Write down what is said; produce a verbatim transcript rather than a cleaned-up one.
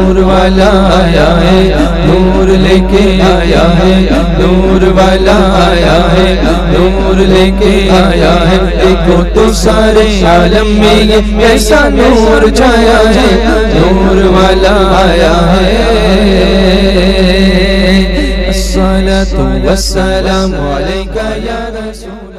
नूर वाला आया है, नूर लेके आया है, नूर वाला आया है, नूर लेके आया है। देखो तो सारे आलम में ये ऐसा नूर छाया है, नूर वाला आया है। अस्सलातु वस्सलामु अलैका या रसूल।